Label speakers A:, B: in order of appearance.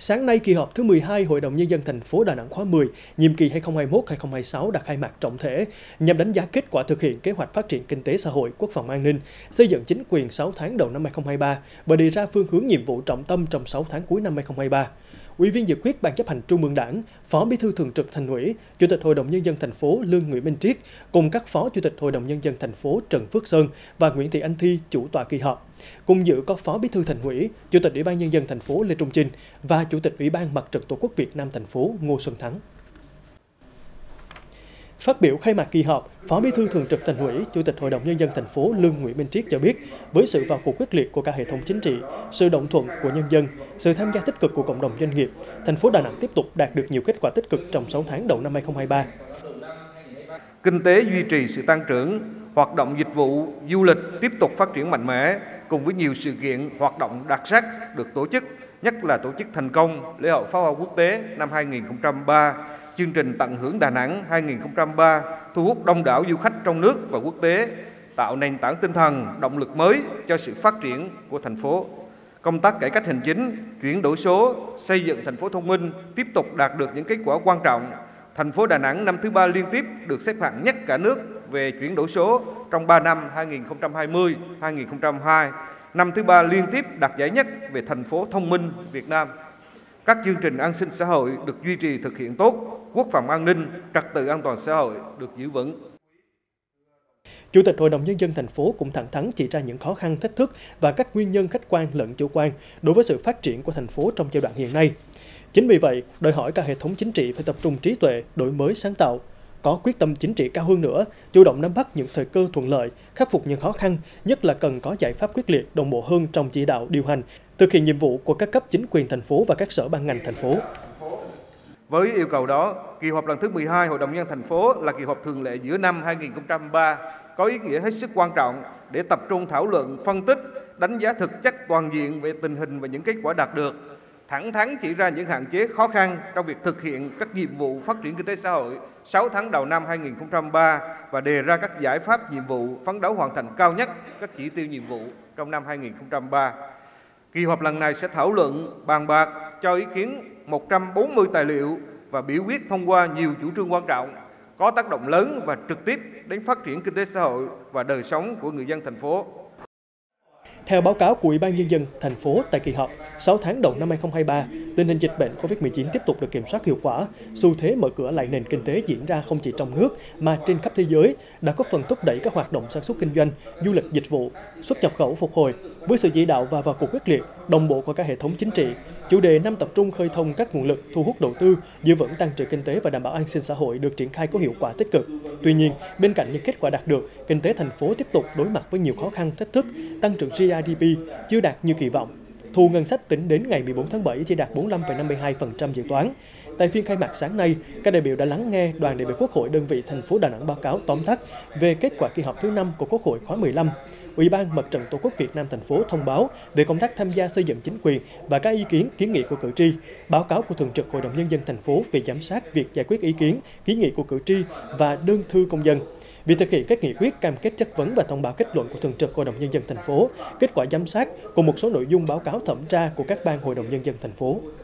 A: Sáng nay, kỳ họp thứ 12 Hội đồng Nhân dân thành phố Đà Nẵng khóa 10, nhiệm kỳ 2021-2026 đã khai mạc trọng thể nhằm đánh giá kết quả thực hiện kế hoạch phát triển kinh tế xã hội, quốc phòng an ninh, xây dựng chính quyền 6 tháng đầu năm 2023 và đề ra phương hướng nhiệm vụ trọng tâm trong 6 tháng cuối năm 2023. Ủy viên dự khuyết Ban chấp hành Trung ương Đảng, Phó Bí thư Thường trực Thành ủy, Chủ tịch Hội đồng Nhân dân thành phố Lương Nguyễn Minh Triết cùng các Phó Chủ tịch Hội đồng Nhân dân thành phố Trần Phước Sơn và Nguyễn Thị Anh Thi chủ tọa kỳ họp. Cùng dự có Phó Bí thư Thành ủy, Chủ tịch Ủy ban Nhân dân thành phố Lê Trung Chinh và Chủ tịch Ủy ban Mặt trận Tổ quốc Việt Nam thành phố Ngô Xuân Thắng. Phát biểu khai mạc kỳ họp, Phó Bí thư Thường trực Thành ủy, Chủ tịch Hội đồng Nhân dân thành phố Lương Nguyễn Minh Triết cho biết, với sự vào cuộc quyết liệt của cả hệ thống chính trị, sự đồng thuận của nhân dân, sự tham gia tích cực của cộng đồng doanh nghiệp, thành phố Đà Nẵng tiếp tục đạt được nhiều kết quả tích cực trong 6 tháng đầu năm 2023.
B: Kinh tế duy trì sự tăng trưởng, hoạt động dịch vụ, du lịch tiếp tục phát triển mạnh mẽ, cùng với nhiều sự kiện, hoạt động đặc sắc được tổ chức, nhất là tổ chức thành công lễ hội pháo hoa quốc tế năm 2003, chương trình Tận hưởng Đà Nẵng 2003 thu hút đông đảo du khách trong nước và quốc tế, tạo nền tảng tinh thần, động lực mới cho sự phát triển của thành phố. Công tác cải cách hành chính, chuyển đổi số, xây dựng thành phố thông minh tiếp tục đạt được những kết quả quan trọng. Thành phố Đà Nẵng năm thứ 3 liên tiếp được xếp hạng nhất cả nước về chuyển đổi số trong 3 năm 2020-2022, năm thứ 3 liên tiếp đạt giải nhất về thành phố thông minh Việt Nam. Các chương trình an sinh xã hội được duy trì thực hiện tốt, quốc phòng an ninh, trật tự an toàn xã hội được giữ vững.
A: Chủ tịch Hội đồng Nhân dân thành phố cũng thẳng thắn chỉ ra những khó khăn, thách thức và các nguyên nhân khách quan lẫn chủ quan đối với sự phát triển của thành phố trong giai đoạn hiện nay. Chính vì vậy, đòi hỏi cả hệ thống chính trị phải tập trung trí tuệ, đổi mới sáng tạo, có quyết tâm chính trị cao hơn nữa, chủ động nắm bắt những thời cơ thuận lợi, khắc phục những khó khăn, nhất là cần có giải pháp quyết liệt, đồng bộ hơn trong chỉ đạo, điều hành, thực hiện nhiệm vụ của các cấp chính quyền thành phố và các sở ban ngành thành phố.
B: Với yêu cầu đó, kỳ họp lần thứ 12 Hội đồng Nhân dân thành phố là kỳ họp thường lệ giữa năm 2003, có ý nghĩa hết sức quan trọng để tập trung thảo luận, phân tích, đánh giá thực chất toàn diện về tình hình và những kết quả đạt được, thẳng thắn chỉ ra những hạn chế khó khăn trong việc thực hiện các nhiệm vụ phát triển kinh tế xã hội 6 tháng đầu năm 2003 và đề ra các giải pháp nhiệm vụ phấn đấu hoàn thành cao nhất các chỉ tiêu nhiệm vụ trong năm 2003. Kỳ họp lần này sẽ thảo luận, bàn bạc, cho ý kiến 140 tài liệu và biểu quyết thông qua nhiều chủ trương quan trọng, có tác động lớn và trực tiếp đến phát triển kinh tế xã hội và đời sống của người dân thành phố.
A: Theo báo cáo của Ủy ban Nhân dân thành phố tại kỳ họp, 6 tháng đầu năm 2023, tình hình dịch bệnh COVID-19 tiếp tục được kiểm soát hiệu quả. Xu thế mở cửa lại nền kinh tế diễn ra không chỉ trong nước mà trên khắp thế giới đã góp phần thúc đẩy các hoạt động sản xuất kinh doanh, du lịch dịch vụ, xuất nhập khẩu phục hồi. Với sự chỉ đạo và vào cuộc quyết liệt, đồng bộ của các hệ thống chính trị, chủ đề năm tập trung khơi thông các nguồn lực, thu hút đầu tư, giữ vững tăng trưởng kinh tế và đảm bảo an sinh xã hội được triển khai có hiệu quả tích cực. Tuy nhiên, bên cạnh những kết quả đạt được, kinh tế thành phố tiếp tục đối mặt với nhiều khó khăn, thách thức, tăng trưởng GDP chưa đạt như kỳ vọng. Thu ngân sách tính đến ngày 14 tháng 7 chỉ đạt 45,52% dự toán. Tại phiên khai mạc sáng nay, các đại biểu đã lắng nghe đoàn đại biểu Quốc hội đơn vị thành phố Đà Nẵng báo cáo tóm tắt về kết quả kỳ họp thứ 5 của Quốc hội khóa 15. Ủy ban Mặt trận Tổ quốc Việt Nam thành phố thông báo về công tác tham gia xây dựng chính quyền và các ý kiến, kiến nghị của cử tri, báo cáo của Thường trực Hội đồng Nhân dân thành phố về giám sát việc giải quyết ý kiến, kiến nghị của cử tri và đơn thư công dân. Việc thực hiện các nghị quyết, cam kết chất vấn và thông báo kết luận của Thường trực Hội đồng Nhân dân thành phố, kết quả giám sát cùng một số nội dung báo cáo thẩm tra của các ban Hội đồng Nhân dân thành phố.